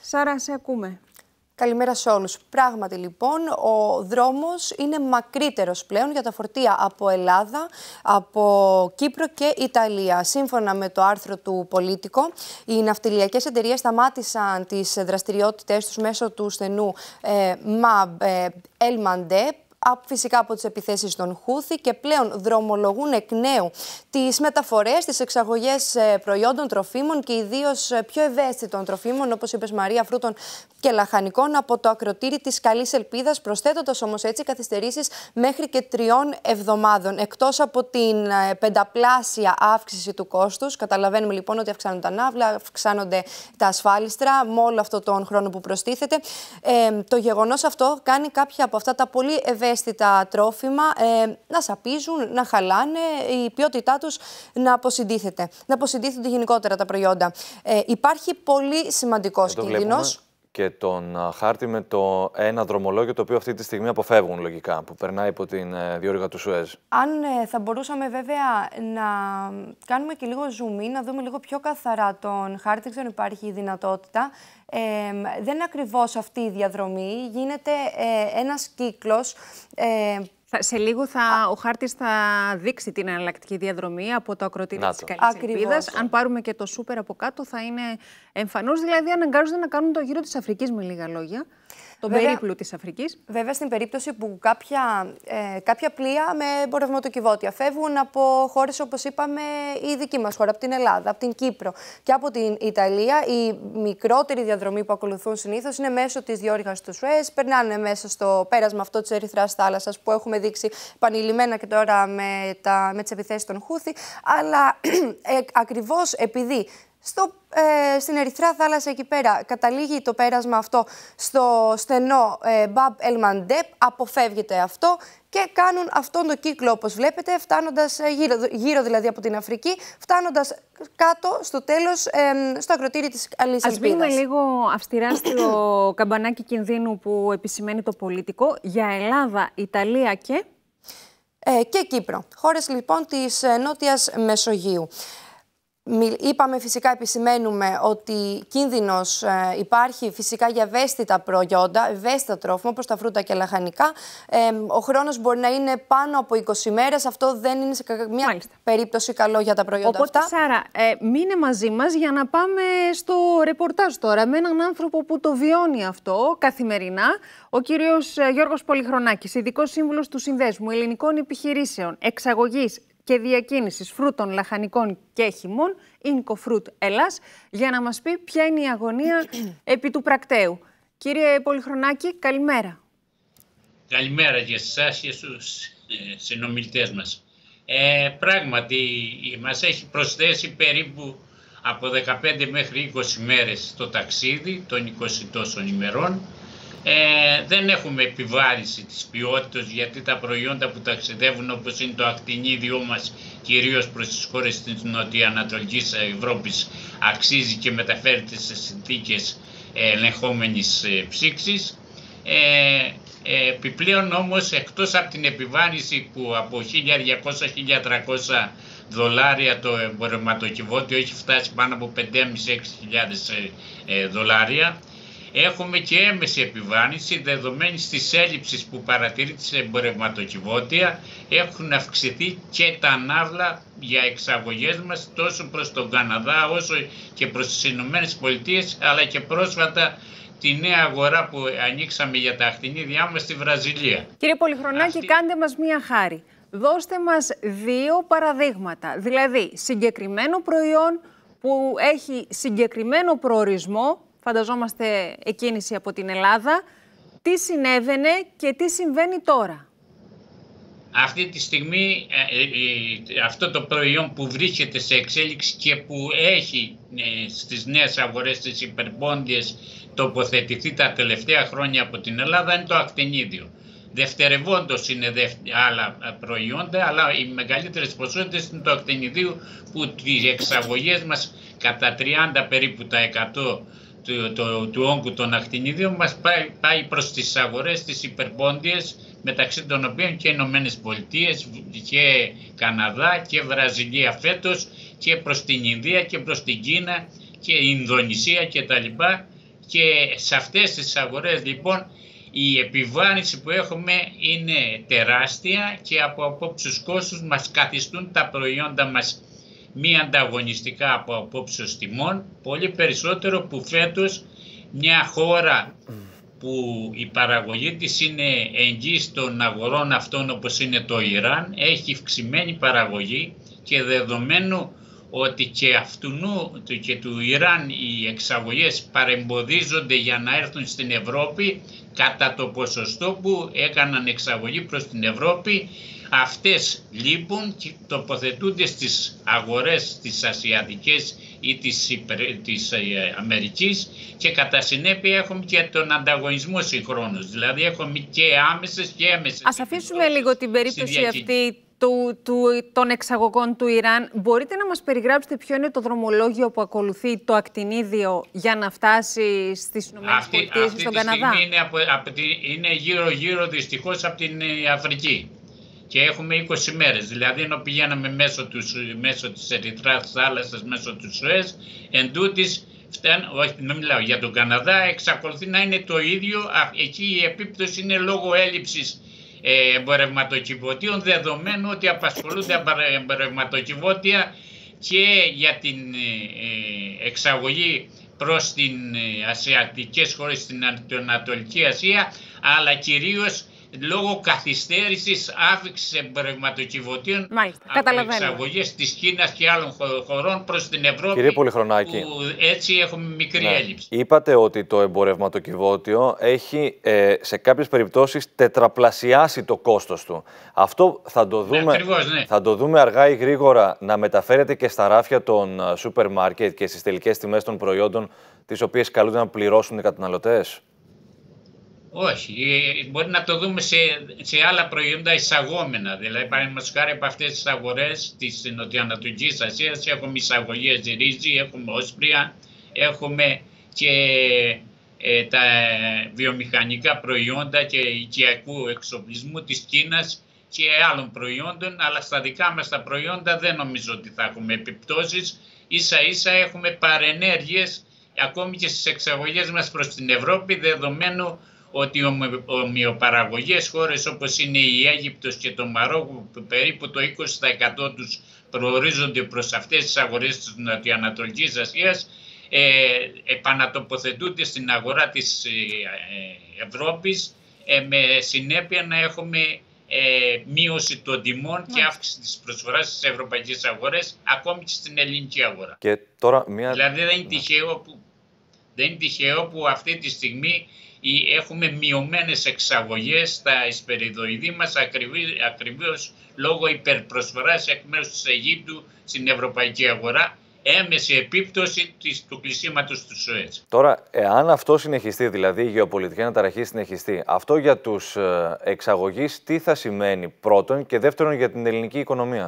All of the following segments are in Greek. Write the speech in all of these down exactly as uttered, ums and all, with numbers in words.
Σάρα, σε ακούμε. Καλημέρα σε όλους. Πράγματι λοιπόν, ο δρόμος είναι μακρύτερος πλέον για τα φορτία από Ελλάδα, από Κύπρο και Ιταλία. Σύμφωνα με το άρθρο του Πολίτικο, οι ναυτιλιακές εταιρείες σταμάτησαν τις δραστηριότητες τους μέσω του στενού ε, Μαμπ ε, Ελμαντέ, φυσικά από τις επιθέσεις των Χούθη, και πλέον δρομολογούν εκ νέου τις μεταφορές, τις εξαγωγές προϊόντων τροφίμων και ιδίως πιο ευαίσθητων τροφίμων, όπως είπες Μαρία, φρούτων και λαχανικών, από το ακροτήρι της Καλής Ελπίδας, προσθέτοντας όμως έτσι καθυστερήσεις μέχρι και τριών εβδομάδων. Εκτός από την πενταπλάσια αύξηση του κόστους, καταλαβαίνουμε λοιπόν ότι αυξάνονται τα ναύλα, αυξάνονται τα ασφάλιστρα με όλο αυτό τον χρόνο που προστίθεται. Ε, το γεγονός αυτό κάνει κάποια από αυτά τα πολύ ευαίσθητα τρόφιμα ε, να σαπίζουν, να χαλάνε, η ποιότητά τους να αποσυντίθεται, να αποσυντίθενται γενικότερα τα προϊόντα. Ε, υπάρχει πολύ σημαντικός κίνδυνος. Και τον χάρτη με το ένα δρομολόγιο, το οποίο αυτή τη στιγμή αποφεύγουν λογικά, που περνάει υπό την διόρυγα του Σουέζ. Αν ε, θα μπορούσαμε βέβαια να κάνουμε και λίγο zoom in, να δούμε λίγο πιο καθαρά τον χάρτη, δεν ξέρω αν υπάρχει η δυνατότητα. Ε, δεν είναι ακριβώς αυτή η διαδρομή, γίνεται ε, ένας κύκλος. Ε, Σε λίγο θα, ο χάρτης θα δείξει την εναλλακτική διαδρομή από το ακροτήρι της Καλής Ελπίδας. Αν πάρουμε και το σούπερ από κάτω θα είναι εμφανώς, δηλαδή αναγκάζονται να κάνουν το γύρο της Αφρικής με λίγα λόγια. Τον περίπλου της Αφρικής. Βέβαια, στην περίπτωση που κάποια, ε, κάποια πλοία με εμπορευματοκιβώτια φεύγουν από χώρες όπως είπαμε η δική μας χώρα, από την Ελλάδα, από την Κύπρο και από την Ιταλία, η μικρότερη διαδρομή που ακολουθούν συνήθως είναι μέσω της διόρυγας του Σουέζ, περνάνε μέσα στο πέρασμα αυτό της Ερυθράς θάλασσας που έχουμε δείξει επανειλημμένα και τώρα με, τα, με τις επιθέσεις των Χούθη, αλλά ε, ακριβώς επειδή Στο, ε, στην Ερυθρά θάλασσα εκεί πέρα καταλήγει το πέρασμα αυτό στο στενό ε, Μπαμπ Ελμαντέπ, αποφεύγεται αυτό και κάνουν αυτόν τον κύκλο όπως βλέπετε, φτάνοντας ε, γύρω, γύρω δηλαδή από την Αφρική, φτάνοντας κάτω στο τέλος ε, στο ακροτήρι της Καλής Ελπίδας. Ας μπούμε λίγο αυστηρά στο καμπανάκι κινδύνου που επισημαίνει το Πολίτικο για Ελλάδα, Ιταλία και... Ε, και Κύπρο. Χώρες λοιπόν της ε, Νότιας Μεσογείου. Είπαμε φυσικά, επισημαίνουμε ότι κίνδυνος ε, υπάρχει φυσικά για ευαίσθητα προϊόντα, ευαίσθητα τρόφιμα όπως τα φρούτα και λαχανικά. Ε, ο χρόνος μπορεί να είναι πάνω από είκοσι μέρες. Αυτό δεν είναι σε καμία Μάλιστα. περίπτωση καλό για τα προϊόντα Οπότε, αυτά. Σάρα, ε, μείνε μαζί μας για να πάμε στο ρεπορτάζ τώρα με έναν άνθρωπο που το βιώνει αυτό καθημερινά. Ο κύριος Γιώργος Πολυχρονάκης, ειδικός σύμβουλος του Συνδέσμου Ελληνικών Επιχειρήσεων Εξαγωγής και διακίνησης φρούτων, λαχανικών και χυμών, Incofruit Ελλάς, για να μας πει ποια είναι η αγωνία επί του πρακτέου. Κύριε Πολυχρονάκη, καλημέρα. Καλημέρα για εσάς και στους ε, συνομιλητές μας. Ε, πράγματι, μας έχει προσθέσει περίπου από δεκαπέντε μέχρι είκοσι μέρες το ταξίδι των είκοσι τόσων ημερών. Ε, δεν έχουμε επιβάρηση της ποιότητας, γιατί τα προϊόντα που ταξιδεύουν όπως είναι το ακτινίδιό μας, κυρίως προς τις χώρες της νοτιοανατολικής Ευρώπης, αξίζει και μεταφέρεται σε συνθήκες ελεγχόμενης ε, ψήξης. Ε, ε, επιπλέον όμως, εκτός από την επιβάρηση που από χίλια διακόσια με χίλια τριακόσια δολάρια το εμπορευματοκιβώτιο έχει φτάσει πάνω από πέντε χιλιάδες με έξι χιλιάδες ε, ε, δολάρια, έχουμε και έμεση επιβάρυνση, δεδομένης της έλλειψης που παρατηρείται σε εμπορευματοκιβώτια. Έχουν αυξηθεί και τα ναύλα για εξαγωγές μας τόσο προς τον Καναδά όσο και προς τις Ηνωμένες Πολιτείες, αλλά και πρόσφατα τη νέα αγορά που ανοίξαμε για τα ακτινίδια μας στη Βραζιλία. Κύριε Πολυχρονάκη, Αυτή... κάντε μας μία χάρη. Δώστε μας δύο παραδείγματα, δηλαδή συγκεκριμένο προϊόν που έχει συγκεκριμένο προορισμό, φανταζόμαστε εκκίνηση από την Ελλάδα, τι συνέβαινε και τι συμβαίνει τώρα. Αυτή τη στιγμή ε, ε, αυτό το προϊόν που βρίσκεται σε εξέλιξη και που έχει ε, στις νέες αγορές της υπερπόντιες τοποθετηθεί τα τελευταία χρόνια από την Ελλάδα είναι το ακτινίδιο. Δευτερευόντως είναι άλλα προϊόντα, αλλά οι μεγαλύτερες ποσότητες είναι το ακτινιδίου, που οι εξαγωγές μας κατά τριάντα περίπου τα εκατό του, του, του όγκου των ακτινιδίων μας πάει, πάει προς τις αγορές τις υπερπόντιες, μεταξύ των οποίων και οι Ηνωμένες Πολιτείες και Καναδά και Βραζιλία φέτος, και προς την Ινδία και προς την Κίνα και η Ινδονησία κτλ. Και σε αυτές τις αγορές λοιπόν η επιβάρυνση που έχουμε είναι τεράστια και από απόψεως κόστους μας καθιστούν τα προϊόντα μας μη ανταγωνιστικά από απόψεως τιμών, πολύ περισσότερο που φέτος μια χώρα που η παραγωγή της είναι εγγύης των αγορών αυτών όπως είναι το Ιράν, έχει αυξημένη παραγωγή και δεδομένου ότι και αυτού και του Ιράν οι εξαγωγές παρεμποδίζονται για να έρθουν στην Ευρώπη κατά το ποσοστό που έκαναν εξαγωγή προς την Ευρώπη, αυτές λείπουν και τοποθετούνται στις αγορές τις ασιατικές ή της, της Αμερικής και κατά συνέπεια έχουμε και τον ανταγωνισμό συγχρόνως, δηλαδή έχουμε και άμεσες και έμεσες. Ας αφήσουμε λίγο την περίπτωση αυτή του, του, των εξαγωγών του Ιράν. Μπορείτε να μας περιγράψετε ποιο είναι το δρομολόγιο που ακολουθεί το ακτινίδιο για να φτάσει στις ΗΠΑ και στον Καναδά? Αυτή είναι, από, από την, είναι γύρω γύρω δυστυχώς από την Αφρική. Και έχουμε είκοσι μέρες, δηλαδή ενώ πηγαίναμε μέσω, τους, μέσω της Ερυθράς θάλασσας, μέσω του Σουέζ, εν τούτης, φτάν, όχι, δεν μιλάω για τον Καναδά, εξακολουθεί να είναι το ίδιο, εκεί η επίπτωση είναι λόγω έλλειψης ε, εμπορευματοκιβωτίων, δεδομένου ότι απασχολούνται εμπορευματοκιβώτια και για την ε, εξαγωγή προς την ε, ασιατικές χώρες, στην Ανατολική Ασία, αλλά κυρίως λόγω καθυστέρησης άφηξης εμπορευματοκιβωτίων από εξαγωγές της Κίνας και άλλων χωρών προς την Ευρώπη. Κύριε Πολυχρονάκη, που έτσι έχουμε μικρή ναι. έλλειψη. Είπατε ότι το εμπορευματοκιβώτιο έχει ε, σε κάποιες περιπτώσεις τετραπλασιάσει το κόστος του. Αυτό θα το δούμε, ναι, ακριβώς, ναι. θα το δούμε αργά ή γρήγορα να μεταφέρεται και στα ράφια των σούπερ μάρκετ και στις τελικές τιμές των προϊόντων τις οποίες καλούνται να πληρώσουν οι καταναλωτές? Όχι, μπορεί να το δούμε σε, σε άλλα προϊόντα εισαγόμενα. Δηλαδή, παραδείγματος χάρη από αυτές τις αγορές της Νοτιοανατολικής Ασίας έχουμε εισαγωγές ρύζι, έχουμε όσπρια, έχουμε και ε, τα βιομηχανικά προϊόντα και οικιακού εξοπλισμού της Κίνας και άλλων προϊόντων, αλλά στα δικά μας τα προϊόντα δεν νομίζω ότι θα έχουμε επιπτώσεις. Ίσα ίσα έχουμε παρενέργειες ακόμη και στις εξαγωγές μας προς την Ευρώπη, δεδομένου ότι οι ομοιοπαραγωγές χώρες όπως είναι η Αίγυπτος και το Μαρόκο, περίπου το είκοσι τοις εκατό τους προορίζονται προς αυτές τις αγορές της Νοτιοανατολικής Ασίας, ε, επανατοποθετούνται στην αγορά της ε, Ευρώπης ε, με συνέπεια να έχουμε ε, μείωση των τιμών και αύξηση της προσφοράς στις ευρωπαϊκές αγορές, ακόμη και στην ελληνική αγορά. Και τώρα μια... Δηλαδή δεν είναι τυχαίο που, δεν είναι τυχαίο που αυτή τη στιγμή έχουμε μειωμένες εξαγωγές στα εισπεριδοειδή μας ακριβώς λόγω υπερπροσφοράς εκ μέρους της Αιγύπτου στην ευρωπαϊκή αγορά, έμεση επίπτωση της, του κλεισίματος του Σουέζ. Τώρα, εάν αυτό συνεχιστεί, δηλαδή η γεωπολιτική αναταραχή συνεχιστεί, αυτό για τους εξαγωγείς τι θα σημαίνει πρώτον και δεύτερον για την ελληνική οικονομία?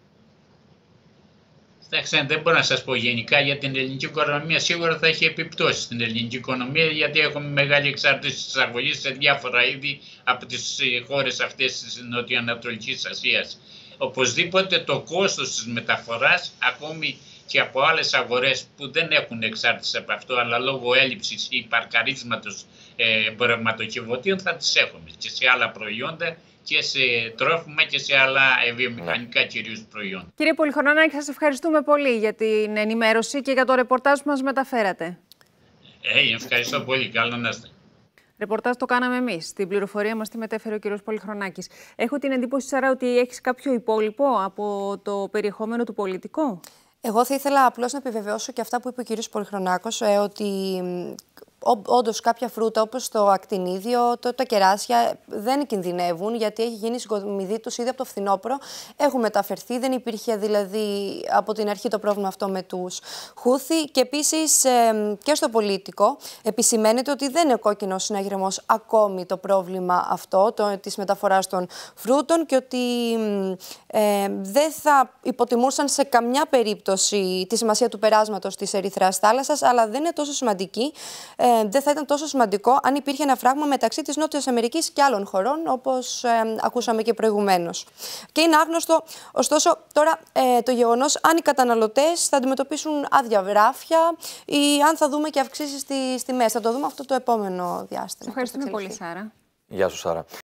Δεν μπορώ να σας πω γενικά για την ελληνική οικονομία. Σίγουρα θα έχει επιπτώσει στην ελληνική οικονομία, γιατί έχουμε μεγάλη εξάρτηση της εισαγωγής σε διάφορα είδη από τις χώρες αυτές της Νοτιοανατολικής Ασίας. Οπωσδήποτε το κόστος της μεταφοράς, ακόμη και από άλλες αγορές που δεν έχουν εξάρτηση από αυτό, αλλά λόγω έλλειψης ή παρκαρίσματος εμπορευματοκιβωτίων θα τις έχουμε και σε άλλα προϊόντα και σε τρόφιμα και σε άλλα βιομηχανικά κυρίως προϊόντα. Κύριε Πολυχρονάκη, σας ευχαριστούμε πολύ για την ενημέρωση και για το ρεπορτάζ που μας μεταφέρατε. Ε, ευχαριστώ πολύ. Καλό να είστε. Ρεπορτάζ το κάναμε εμείς. Την πληροφορία μας τη μετέφερε ο κύριος Πολυχρονάκης. Έχω την εντύπωση, Σάρα, ότι έχεις κάποιο υπόλοιπο από το περιεχόμενο του Πολιτικό. Εγώ θα ήθελα απλώς να επιβεβαιώσω και αυτά που είπε ο κύριος Πολυχρονάκος, ε, ότι όντως κάποια φρούτα όπως το ακτινίδιο, το, τα κεράσια δεν κινδυνεύουν, γιατί έχει γίνει συγκομιδή τους ήδη από το φθινόπωρο. Έχουν μεταφερθεί, δεν υπήρχε δηλαδή από την αρχή το πρόβλημα αυτό με τους Χούθι. Και επίσης ε, και στο Πολίτικο επισημαίνεται ότι δεν είναι κόκκινος συναγερμός ακόμη το πρόβλημα αυτό το, της μεταφοράς των φρούτων και ότι ε, δεν θα υποτιμούσαν σε καμιά περίπτωση τη σημασία του περάσματος της Ερυθράς θάλασσας, αλλά δεν είναι τόσο σημαντική. Ε, ε, δεν θα ήταν τόσο σημαντικό αν υπήρχε ένα φράγμα μεταξύ της Νότιας Αμερικής και άλλων χωρών, όπως ε, ακούσαμε και προηγουμένως. Και είναι άγνωστο, ωστόσο, τώρα ε, το γεγονός αν οι καταναλωτές θα αντιμετωπίσουν άδεια βράφια ή αν θα δούμε και αυξήσεις στις τιμές. Θα το δούμε αυτό το επόμενο διάστημα. Ευχαριστούμε πολύ, Σάρα. Γεια σου, Σάρα.